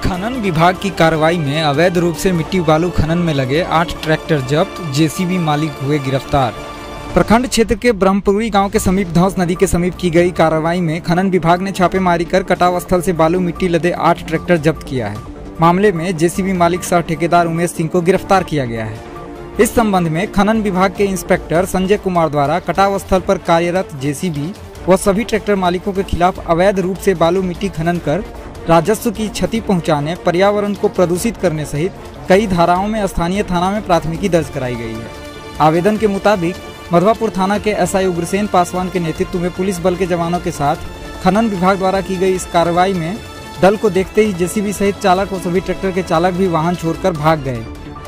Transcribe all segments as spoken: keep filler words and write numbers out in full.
खनन विभाग की कार्रवाई में अवैध रूप से मिट्टी बालू खनन में लगे आठ ट्रैक्टर जब्त, जेसीबी मालिक हुए गिरफ्तार। प्रखंड क्षेत्र के ब्रह्मपुरी गांव के समीप धौंस नदी के समीप की गई कार्रवाई में खनन विभाग ने छापेमारी कर कटाव स्थल से बालू मिट्टी लदे आठ ट्रैक्टर जब्त किया है। मामले में जेसीबी मालिक सह ठेकेदार उमेश सिंह को गिरफ्तार किया गया है। इस संबंध में खनन विभाग के इंस्पेक्टर संजय कुमार द्वारा कटाव स्थल पर कार्यरत जेसीबी व सभी ट्रैक्टर मालिकों के खिलाफ अवैध रूप से बालू मिट्टी खनन कर राजस्व की क्षति पहुंचाने, पर्यावरण को प्रदूषित करने सहित कई धाराओं में स्थानीय थाना में प्राथमिकी दर्ज कराई गई है। आवेदन के मुताबिक मधवापुर थाना के एसआई उग्रसेन पासवान के नेतृत्व में पुलिस बल के जवानों के साथ खनन विभाग द्वारा की गई इस कार्रवाई में दल को देखते ही जेसीबी सहित चालक व सभी ट्रैक्टर के चालक भी वाहन छोड़कर भाग गए।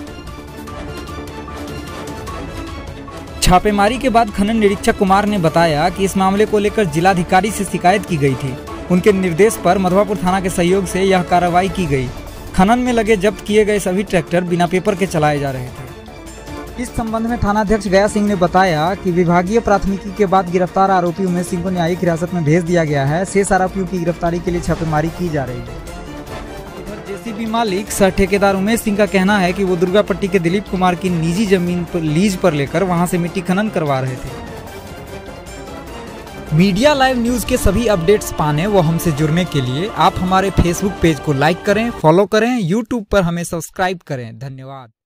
छापेमारी के बाद खनन निरीक्षक कुमार ने बताया कि इस मामले को लेकर जिलाधिकारी से शिकायत की गई थी। उनके निर्देश पर मधवापुर थाना के सहयोग से यह कार्रवाई की गई। खनन में लगे जब्त किए गए सभी ट्रैक्टर बिना पेपर के चलाए जा रहे थे। इस संबंध में थानाध्यक्ष गया सिंह ने बताया कि विभागीय प्राथमिकी के बाद गिरफ्तार आरोपी उमेश सिंह को न्यायिक हिरासत में भेज दिया गया है। शेष आरोपियों की गिरफ्तारी के लिए छापेमारी की जा रही है। इधर जेसीबी मालिक सह ठेकेदार उमेश सिंह का कहना है कि वो दुर्गापट्टी के दिलीप कुमार की निजी जमीन पर लीज पर लेकर वहां से मिट्टी खनन करवा रहे थे। मीडिया लाइव न्यूज के सभी अपडेट्स पाने व हमसे जुड़ने के लिए आप हमारे फेसबुक पेज को लाइक करें, फॉलो करें, यूट्यूब पर हमें सब्सक्राइब करें। धन्यवाद।